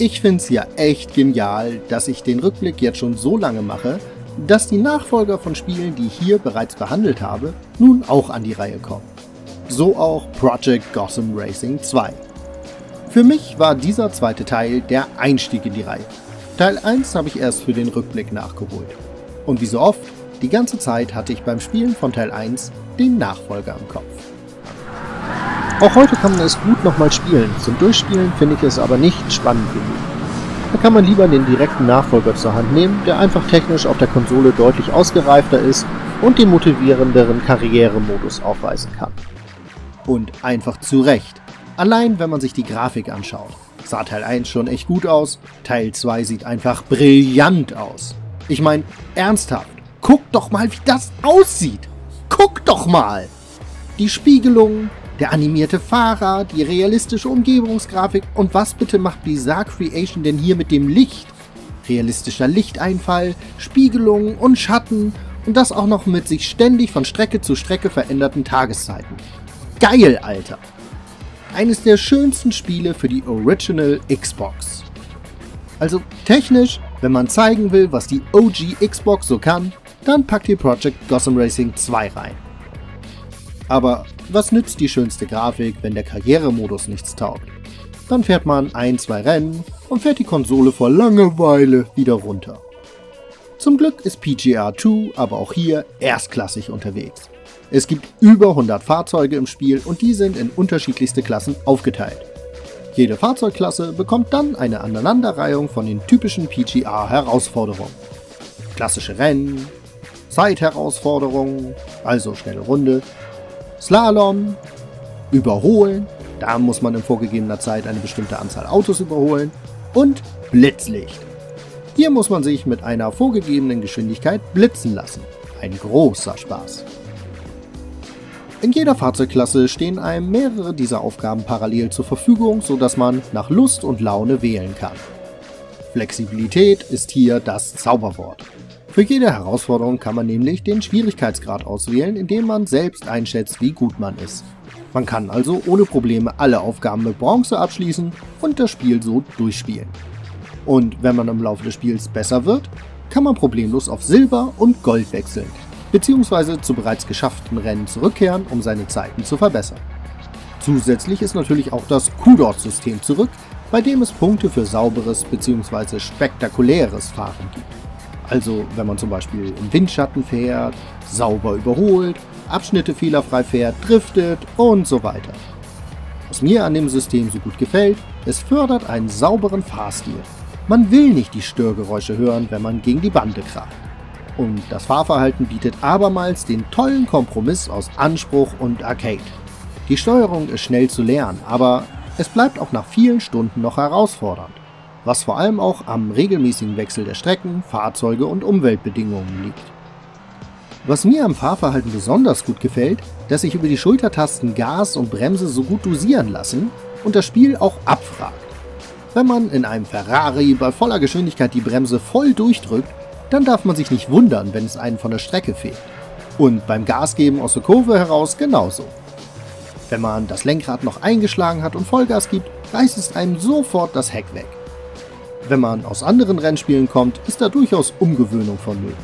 Ich find's ja echt genial, dass ich den Rückblick jetzt schon so lange mache, dass die Nachfolger von Spielen, die ich hier bereits behandelt habe, nun auch an die Reihe kommen. So auch Project Gotham Racing 2. Für mich war dieser zweite Teil der Einstieg in die Reihe. Teil 1 habe ich erst für den Rückblick nachgeholt. Und wie so oft, die ganze Zeit hatte ich beim Spielen von Teil 1 den Nachfolger im Kopf. Auch heute kann man es gut nochmal spielen, zum Durchspielen finde ich es aber nicht spannend genug. Da kann man lieber den direkten Nachfolger zur Hand nehmen, der einfach technisch auf der Konsole deutlich ausgereifter ist und den motivierenderen Karrieremodus aufweisen kann. Und einfach zu Recht. Allein wenn man sich die Grafik anschaut, sah Teil 1 schon echt gut aus, Teil 2 sieht einfach brillant aus. Ich meine, ernsthaft, guck doch mal, wie das aussieht! Guck doch mal! Die Spiegelung, der animierte Fahrer, die realistische Umgebungsgrafik und was bitte macht Bizarre Creation denn hier mit dem Licht? Realistischer Lichteinfall, Spiegelung und Schatten und das auch noch mit sich ständig von Strecke zu Strecke veränderten Tageszeiten. Geil, Alter! Eines der schönsten Spiele für die Original Xbox. Also technisch, wenn man zeigen will, was die OG Xbox so kann, dann packt ihr Project Gotham Racing 2 rein. Aber was nützt die schönste Grafik, wenn der Karrieremodus nichts taugt? Dann fährt man 1-2 Rennen und fährt die Konsole vor Langeweile wieder runter. Zum Glück ist PGR 2 aber auch hier erstklassig unterwegs. Es gibt über 100 Fahrzeuge im Spiel und die sind in unterschiedlichste Klassen aufgeteilt. Jede Fahrzeugklasse bekommt dann eine Aneinanderreihung von den typischen PGR-Herausforderungen. Klassische Rennen, Zeitherausforderungen, also schnelle Runde, Slalom, Überholen, da muss man in vorgegebener Zeit eine bestimmte Anzahl Autos überholen und Blitzlicht. Hier muss man sich mit einer vorgegebenen Geschwindigkeit blitzen lassen. Ein großer Spaß. In jeder Fahrzeugklasse stehen einem mehrere dieser Aufgaben parallel zur Verfügung, sodass man nach Lust und Laune wählen kann. Flexibilität ist hier das Zauberwort. Für jede Herausforderung kann man nämlich den Schwierigkeitsgrad auswählen, indem man selbst einschätzt, wie gut man ist. Man kann also ohne Probleme alle Aufgaben mit Bronze abschließen und das Spiel so durchspielen. Und wenn man im Laufe des Spiels besser wird, kann man problemlos auf Silber und Gold wechseln, beziehungsweise zu bereits geschafften Rennen zurückkehren, um seine Zeiten zu verbessern. Zusätzlich ist natürlich auch das Kudos-System zurück, bei dem es Punkte für sauberes bzw. spektakuläres Fahren gibt. Also wenn man zum Beispiel im Windschatten fährt, sauber überholt, Abschnitte fehlerfrei fährt, driftet und so weiter. Was mir an dem System so gut gefällt, es fördert einen sauberen Fahrstil. Man will nicht die Störgeräusche hören, wenn man gegen die Bande kracht. Und das Fahrverhalten bietet abermals den tollen Kompromiss aus Anspruch und Arcade. Die Steuerung ist schnell zu lernen, aber es bleibt auch nach vielen Stunden noch herausfordernd, was vor allem auch am regelmäßigen Wechsel der Strecken, Fahrzeuge und Umweltbedingungen liegt. Was mir am Fahrverhalten besonders gut gefällt, dass sich über die Schultertasten Gas und Bremse so gut dosieren lassen und das Spiel auch abfragt. Wenn man in einem Ferrari bei voller Geschwindigkeit die Bremse voll durchdrückt, dann darf man sich nicht wundern, wenn es einen von der Strecke fehlt. Und beim Gasgeben aus der Kurve heraus genauso. Wenn man das Lenkrad noch eingeschlagen hat und Vollgas gibt, reißt es einem sofort das Heck weg. Wenn man aus anderen Rennspielen kommt, ist da durchaus Umgewöhnung vonnöten.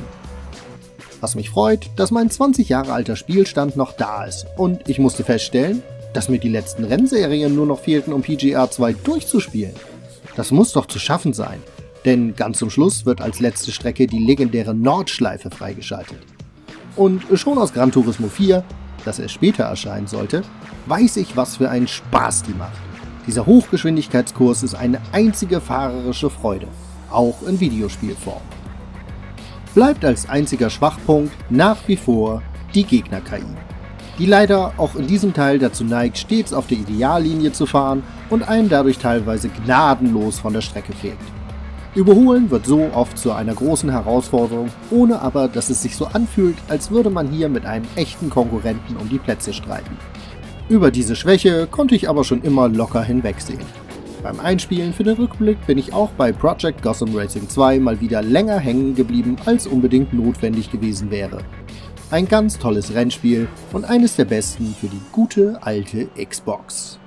Was mich freut, dass mein 20 Jahre alter Spielstand noch da ist und ich musste feststellen, dass mir die letzten Rennserien nur noch fehlten, um PGR 2 durchzuspielen. Das muss doch zu schaffen sein, denn ganz zum Schluss wird als letzte Strecke die legendäre Nordschleife freigeschaltet. Und schon aus Gran Turismo 4, das erst später erscheinen sollte, weiß ich, was für einen Spaß die macht. Dieser Hochgeschwindigkeitskurs ist eine einzige fahrerische Freude, auch in Videospielform. Bleibt als einziger Schwachpunkt nach wie vor die Gegner-KI, die leider auch in diesem Teil dazu neigt, stets auf der Ideallinie zu fahren und einen dadurch teilweise gnadenlos von der Strecke fegt. Überholen wird so oft zu einer großen Herausforderung, ohne aber, dass es sich so anfühlt, als würde man hier mit einem echten Konkurrenten um die Plätze streiten. Über diese Schwäche konnte ich aber schon immer locker hinwegsehen. Beim Einspielen für den Rückblick bin ich auch bei Project Gotham Racing 2 mal wieder länger hängen geblieben, als unbedingt notwendig gewesen wäre. Ein ganz tolles Rennspiel und eines der besten für die gute alte Xbox.